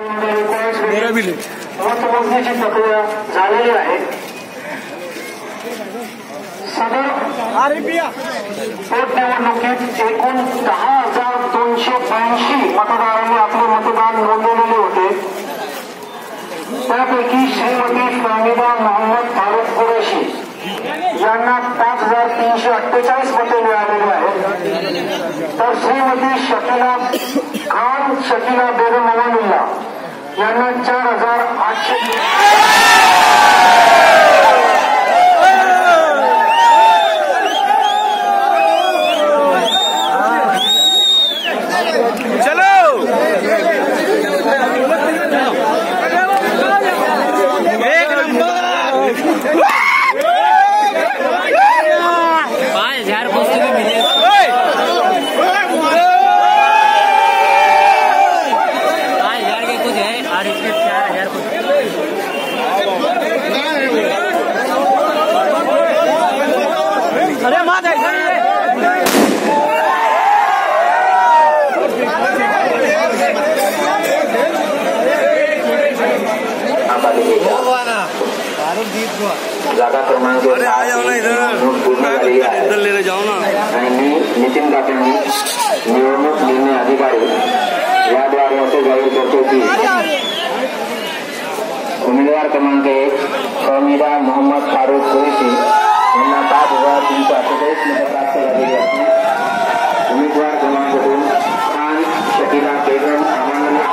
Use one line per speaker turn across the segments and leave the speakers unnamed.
मतमोजणीची प्रक्रिया झालेली आहे। सदर पोटनिवडणुकीत एकूण 10,282 मतदारांनी आपले मतदान नोंदवलेले होते। त्यापैकी श्रीमती फहमीदा मोहम्मद फारूक कुरैशी यांना 5,348 मते मिळालेली आहेत, तर श्रीमती शकीला खान शकीला बेगम अमानुल्ला यांना 4,800 जागा क्रमांक पूर्ण झाली आहे आणि मी नितीन काकांनी निवडणूक निर्णय अधिकारी याद्वारे असे जाहीर करतो की उमेदवार क्रमांक 1 फहमीदा मोहम्मद फारूक कुरैशी यांना 5,348 मते प्राप्त झालेली असून उमेदवार क्रमांक 2 खान शकीला बेगम अमानुल्ला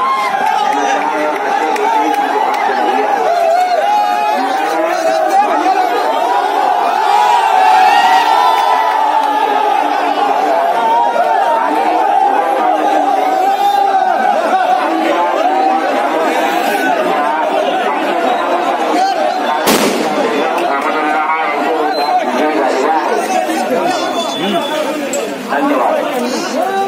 धन्यवाद।